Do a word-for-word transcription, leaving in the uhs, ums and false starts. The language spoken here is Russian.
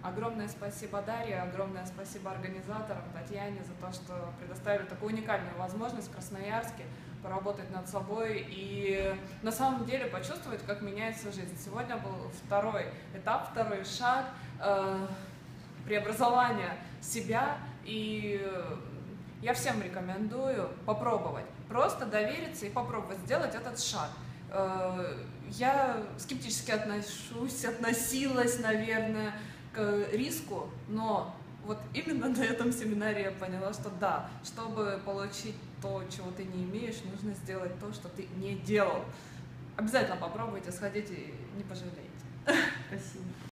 Огромное спасибо Дарье, огромное спасибо организаторам, Татьяне за то, что предоставили такую уникальную возможность в Красноярске поработать над собой и на самом деле почувствовать, как меняется жизнь. Сегодня был второй этап, второй шаг э, преобразования себя, и я всем рекомендую попробовать, просто довериться и попробовать сделать этот шаг. Я скептически отношусь, относилась, наверное, к риску, но вот именно на этом семинаре я поняла, что да, чтобы получить то, чего ты не имеешь, нужно сделать то, что ты не делал. Обязательно попробуйте, сходите, не пожалеете. Спасибо.